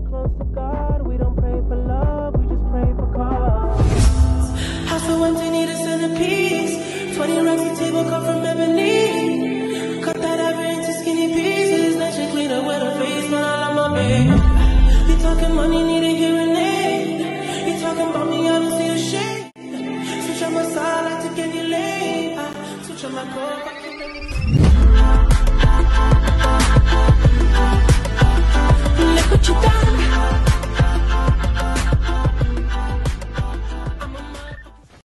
close to God. We don't pray for love, we just pray for cause. House so empty, need a centerpiece. 20 racks a table come from ebony.